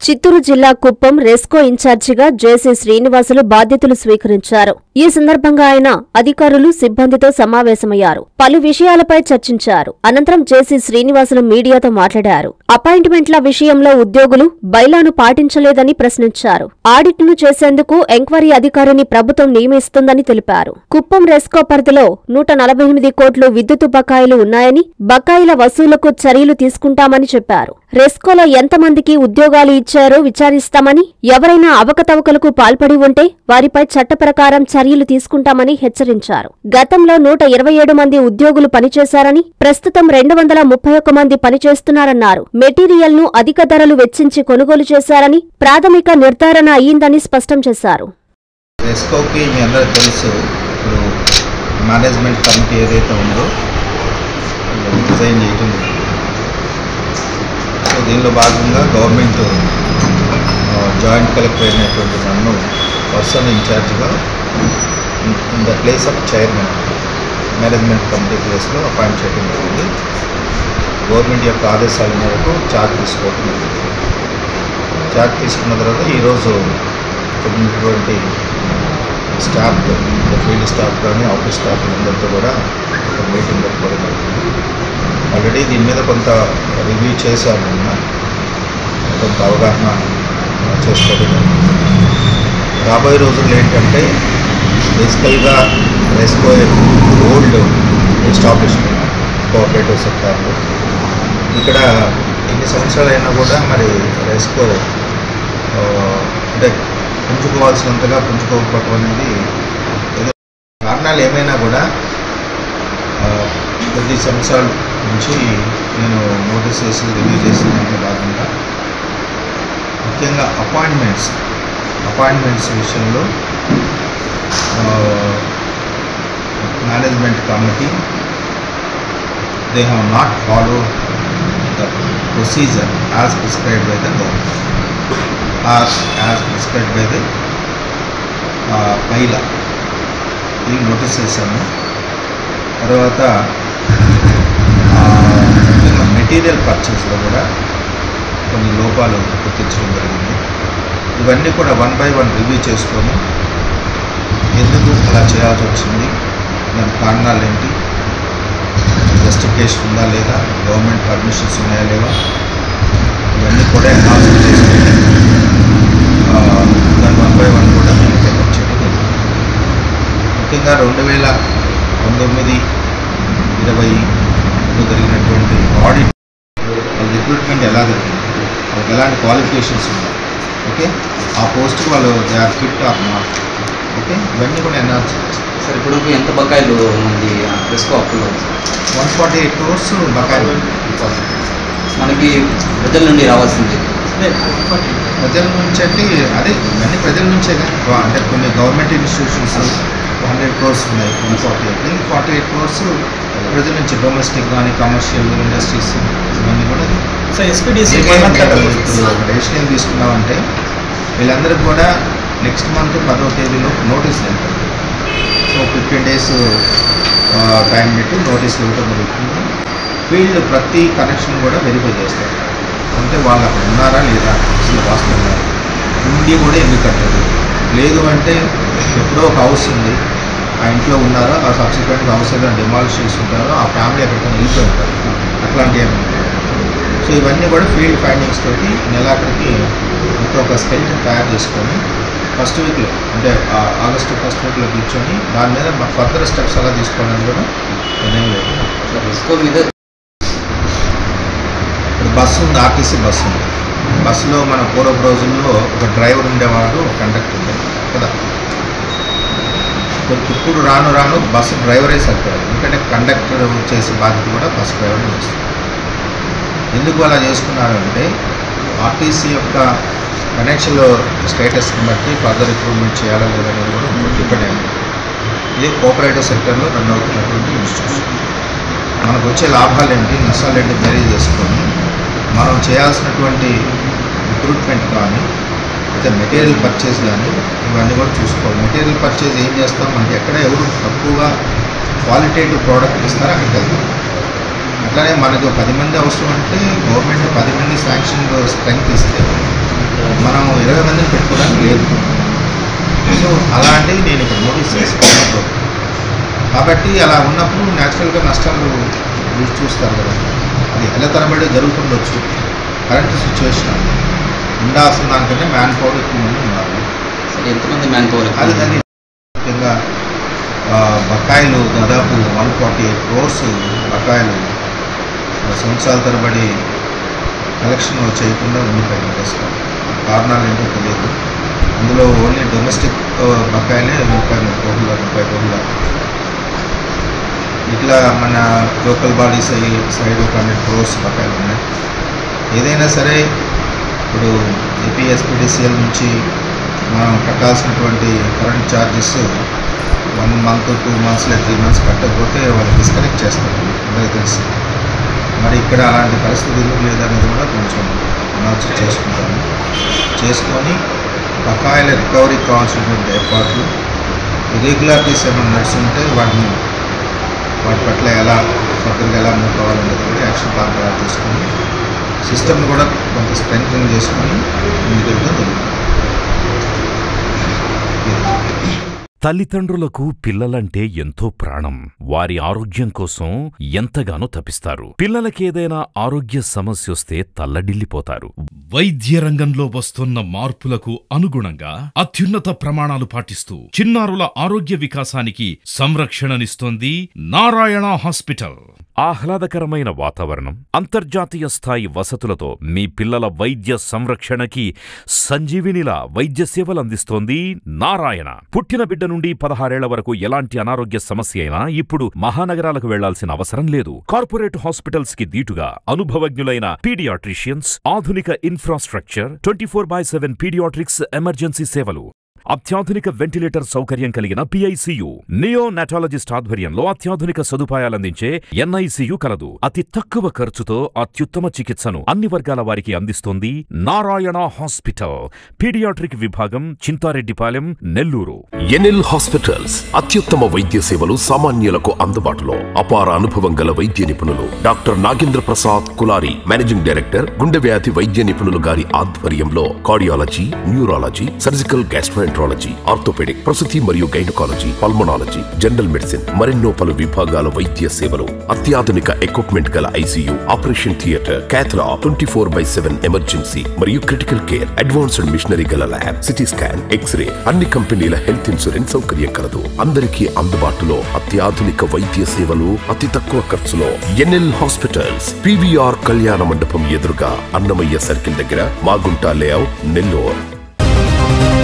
చిత్తూరు జిల్లా కుప్పం రెస్కో ఇన్ఛార్జిగా జేసీ శ్రీనివాసులు బాధ్యతలు స్వీకరించారు. ఈ సందర్భంగా ఆయన అధికారులు, సిబ్బందితో సమావేశమయ్యారు. పలు విషయాలపై చర్చించారు. అనంతరం జేసీ శ్రీనివాసులు మీడియాతో మాట్లాడారు. అపాయింట్మెంట్ల విషయంలో ఉద్యోగులు బైలాను పాటించలేదని ప్రశ్నించారు. ఆడిట్ను చేసేందుకు ఎంక్వైరీ అధికారిని ప్రభుత్వం నియమిస్తుందని తెలిపారు. కుప్పం రెస్కో పరిధిలో 148 కోట్లు విద్యుత్ బకాయిలు ఉన్నాయని, బకాయిల వసూలుకు చర్యలు తీసుకుంటామని చెప్పారు. రెస్కోలో ఎంతమందికి ఉద్యోగాలు ఇచ్చారో విచారిస్తామని, ఎవరైనా అవకతవకలకు పాల్పడి ఉంటే వారిపై చట్ట ప్రకారం చర్యలు తీసుకుంటామని హెచ్చరించారు. గతంలో 127 మంది ఉద్యోగులు పనిచేశారని, ప్రస్తుతం 231 మంది పనిచేస్తున్నారన్నారు. మెటీరియల్ ను అధిక ధరలు వెచ్చించి కొనుగోలు చేశారని ప్రాథమిక నిర్ధారణ అయ్యిందని స్పష్టం చేశారు. దీనిలో భాగంగా గవర్నమెంట్ జాయింట్ కలెక్టర్ అయినటువంటి నన్ను పర్సనల్ ఇన్ఛార్జ్గా in the place of chairman management committee ప్లేస్లో అపాయింట్ చేయడం జరిగింది. గవర్నమెంట్ యొక్క ఆదేశాల మేరకు ఛార్జ్ తీసుకోవడం జరిగింది. ఛార్జ్ తీసుకున్న తర్వాత ఈరోజు ఉన్నటువంటి స్టాఫ్, ఫీల్డ్ స్టాఫ్ కానీ ఆఫీస్ స్టాఫ్ అందరితో కూడా ఒక మీటింగ్ పెట్టుకోవడం జరిగింది. ఆల్రెడీ దీని మీద కొంత రివ్యూ చేశాను, కొంత అవగాహన చేసుకోవడం. రాబోయే రోజుల్లో ఏంటంటే బేసికల్గా రెస్కో ఓల్డ్ ఎస్టాబ్లిష్మెంట్ కోఆపరేటివ్ సెక్టార్లో ఇక్కడ ఎన్ని సంవత్సరాలైనా కూడా మరి రెస్కో అంటే పుంజుకోవాల్సినంతగా పుంజుకోకపోవడం అనేది ఏదో కారణాలు ఏమైనా కూడా కొద్ది సంవత్సరాల నుంచి నేను నోటీస్ చేసి రివ్యూ చేసిన భాగంగా ముఖ్యంగా అపాయింట్మెంట్స్ విషయంలో management committee they have not follow the procedure as prescribed by the government or as prescribed by the bylaw. ఇది నోటీస్ చేశాము. తర్వాత మెటీరియల్ పర్చేస్లో కూడా కొన్ని లోపాలు గుర్తించడం జరిగింది. ఇవన్నీ కూడా 1 by 1 రివ్యూ చేసుకొని ఎందుకు అలా చేయాల్సి వచ్చింది, దాని కారణాలు ఏంటి, జస్టిఫికేషన్ ఉందా లేదా, గవర్నమెంట్ పర్మిషన్స్ ఉన్నాయా లేవా, ఇవన్నీ కూడా అనాలిసిస్ చేసుకొని దాని 1 by 1 కూడా మేము టేకప్ చేయడం జరిగింది. ముఖ్యంగా 2019-20 జరిగినటువంటి ఆడిట్ రిక్రూట్మెంట్ ఎలా జరిగింది, వాళ్ళకి ఎలాంటి క్వాలిఫికేషన్స్ ఉన్నాయి, ఓకే, ఆ పోస్ట్కి వాళ్ళు they are fit or not, okay, ఇవన్నీ కూడా అనాలిసిస్. సార్ ఇప్పుడు ఎంత బకాయిలు ఉంది రెస్కో అప్పులో? 148 crores బకాయిలు మనకి ప్రజల నుండి రావాల్సింది. ప్రజల నుంచి అంటే అదే ఇవన్నీ ప్రజల నుంచే కదా, అంటే కొన్ని గవర్నమెంట్ ఇన్స్టిట్యూషన్స్ 100 crores ఉన్నాయి, 148 crores ప్రజల నుంచి, డొమెస్టిక్ కానీ కమర్షియల్ ఇండస్ట్రీస్ ఇవన్నీ కూడా. డెసిషన్ తీసుకున్నామంటే వీళ్ళందరికీ కూడా నెక్స్ట్ మంత్ 10వ తేదీలో నోటీస్ వెళ్తారు. సో 15 days టైం పెట్టి నోటీస్ ఇవ్వడం జరుగుతుంది. ఫీల్డ్ ప్రతి కనెక్షన్ కూడా వెరిఫై చేస్తారు, అంటే వాళ్ళు అక్కడ ఉన్నారా లేదా, అసలు వాస్తవంగా ఉండి కూడా ఎందుకు కట్టదు, లేదు అంటే ఎప్పుడో ఒక హౌస్ ఉంది ఆ ఇంట్లో ఉన్నారో, ఆ సబ్సిక్వెంట్గా హౌస్ ఏదైనా డిమాలిష్ చేసి ఉంటారో, ఆ ఫ్యామిలీ ఎక్కడికైనా వెళ్ళిపోయి ఉంటారు, అట్లాంటివి ఏమి ఉంటాయి. సో ఇవన్నీ కూడా ఫీల్డ్ ఫైండింగ్స్ తోటి నెలాఖరికి ఇంత ఒక స్కెల్టన్ తయారు చేసుకొని ఫస్ట్ వీక్లో, అంటే ఆగస్టు ఫస్ట్ వీక్లో కూర్చొని దాని మీద ఫర్దర్ స్టెప్స్ అలా తీసుకోవడానికి కూడా నిర్ణయం లేదు. రెస్కో మీద ఇప్పుడు బస్సు ఉంది, ఆర్టీసీ బస్సు ఉంది. బస్సులో మన పూర్వపు రోజుల్లో ఒక డ్రైవర్ ఉండేవాడు, ఒక కండక్టర్ ఉండేవాడు కదా. ఇప్పుడు రాను బస్సు డ్రైవరే సరిపోయారు, ఎందుకంటే కండక్టర్ చేసే బాధ్యత కూడా బస్సు డ్రైవర్ని వస్తుంది. ఎందుకు అలా చేసుకున్నారు అంటే ఆర్టీసీ యొక్క ఫైనాన్షియల్ స్టేటస్ని బట్టి ఫర్దర్ ఇంప్రూవ్మెంట్ చేయాలా లేదనేది కూడా డిపెండ్ అయింది. ఇది కోఆపరేటివ్ సెక్టర్లో రన్ అవుతున్నటువంటి ఇన్స్టిట్యూషన్. మనకు వచ్చే లాభాలు ఏంటి, నష్టాలు ఏంటి బేరీ చేసుకొని మనం చేయాల్సినటువంటి రిక్రూట్మెంట్ కానీ అయితే మెటీరియల్ పర్చేజ్ కానీ ఇవన్నీ కూడా చూసుకోవాలి. మెటీరియల్ పర్చేజ్ ఏం చేస్తాం, మనకి ఎక్కడ ఎవరు తక్కువగా క్వాలిటేటివ్ ప్రోడక్ట్ ఇస్తారో అక్కడికి వెళ్తాం. అట్లానే మనకు 10 మంది అవసరం అంటే గవర్నమెంట్ 10 మంది శాంక్షన్ స్ట్రెంగ్త్ ఇస్తే మనం 20 మందిని పెట్టుకోవడానికి లేదు. సో అలాంటివి నేను ఇక్కడ నోటీస్ చేసుకున్నాను. కాబట్టి అలా ఉన్నప్పుడు న్యాచురల్గా నష్టాలు చూస్తారు కదా, అది ఎలా తరబడి జరుగుతుండొచ్చు. కరెంట్ సిచ్యువేషన్ ఉండాల్సిన దానికంటే మ్యాన్ పవర్ ఎక్కువ మంది ఉన్నారు. ఎంతమంది మ్యాన్ పవర్? అది ముఖ్యంగా బకాయిలు దాదాపు 148 crores బకాయిలు సంవత్సరాల తరబడి కలెక్షన్ చేయకుండా ఉండిపోయింది. రెస్కో కారణాలు ఏంటో తెలియదు. అందులో ఓన్లీ డొమెస్టిక్ బకాయిలే 30 కోట్ల. ఇట్లా మన లోకల్ బాడీస్ సైడ్ 100 crores బకాయిలు ఉన్నాయి. ఏదైనా సరే ఇప్పుడు ఏపీఎస్పీడీసీఎల్ నుంచి మనం కట్టాల్సినటువంటి current charges 1 month 2 months 3 months కట్టకపోతే వాళ్ళు డిస్కనెక్ట్ చేస్తారు, అందరికీ తెలుసు. మరి ఇక్కడ అలాంటి పరిస్థితి లేదనేది కూడా కొంచెం అనాలసిస్ చేసుకొని బకాయిల రికవరీ కావాల్సినటువంటి ఏర్పాట్లు, ఇర్రెగ్యులారిటీస్ ఏమైనా నడుస్తుంటే వాటి పట్ల ఎలా ఫర్దర్గా ఎలా మూవ్ కావాలనేది కూడా యాక్షన్ ప్లాన్ తయారు చేసుకొని సిస్టమ్ని కూడా కొంత స్ట్రెంథెనింగ్ చేసుకొని ముందుకెళ్తా జరుగుతుంది. తల్లిదండ్రులకు పిల్లలంటే ఎంతో ప్రాణం. వారి ఆరోగ్యం కోసం ఎంతగానో తపిస్తారు. పిల్లలకేదైనా ఆరోగ్య సమస్యొస్తే తల్లడిల్లిపోతారు. వైద్య రంగంలో వస్తున్న మార్పులకు అనుగుణంగా అత్యున్నత ప్రమాణాలు పాటిస్తూ చిన్నారుల ఆరోగ్య వికాసానికి సంరక్షణనిస్తోంది నారాయణ హాస్పిటల్. ఆహ్లాదకరమైన వాతావరణం, అంతర్జాతీయ స్థాయి వసతులతో మీ పిల్లల వైద్య సంరక్షణకి సంజీవినిలా వైద్య సేవలందిస్తోంది నారాయణ. పుట్టిన బిడ్డ నుండి 16 ఏళ్ల వరకు ఎలాంటి అనారోగ్య సమస్య అయినా ఇప్పుడు మహానగరాలకు వెళ్లాల్సిన అవసరం లేదు. కార్పొరేట్ హాస్పిటల్స్ కి దీటుగా అనుభవజ్ఞులైన పీడియాట్రిషియన్స్, ఆధునిక ఇన్ఫ్రాస్ట్రక్చర్, 24/7 పీడియాట్రిక్స్ ఎమర్జెన్సీ సేవలు, అత్యాధునిక వెంటిలేటర్ సౌకర్యం కలిగిన పిఐసియు, నియోనాటాలజిస్ట్ ఆధ్వర్యంలో అత్యాధునిక సదుపాయాలందించే ఎన్ఐసియు కలదు. అతి తక్కువ ఖర్చుతో అత్యుత్తమ చికిత్సను అన్ని వర్గాల వారికి అందిస్తోంది నారాయణ హాస్పిటల్. పీడియాట్రిక్ విభాగం, చింతారెడ్డిపాలెం, నెల్లూరు. ఎన్ఎల్ హాస్పిటల్స్ అత్యుత్తమ వైద్య సేవలు సామాన్యులకు అందుబాటులో. అపార అనుభవం గల వైద్య నిపుణులు doctor Nagendra Prasad Kulari, managing director, గుండె వ్యాధి వైద్య నిపుణులు గారి ఆధ్వర్యంలో cardiology, neurology, surgical gastroenterology, orthopaedic, ప్రసూతి మరియు గైనకాలజీ, పల్మనాలజీ, జనరల్ మెడిసిన్ మరెన్నో పలు విభాగాల వైద్య సేవలు. అత్యాధునిక ఎక్విప్మెంట్ గల ICU, operation theatre, cath lab, 24/7 emergency మరియు క్రిటికల్ కేర్, అడ్వాన్స్డ్ మిషనరీ గల ల్యాబ్, సిటీ స్కాన్, ఎక్స్రే, అన్ని కంపెనీల హెల్త్ ఇన్సూరెన్స్ సౌకర్యం కలదు. అందరికీ అందుబాటులో అత్యాధునిక వైద్య సేవలు అతి తక్కువ ఖర్చులో. ఎన్ఎల్ హాస్పిటల్స్, పివిఆర్ కళ్యాణ మండపం ఎదురుగా, అన్నమయ్య సర్కిల్ దగ్గర, మాగుంట లేఅవుట్, నెల్లూరు.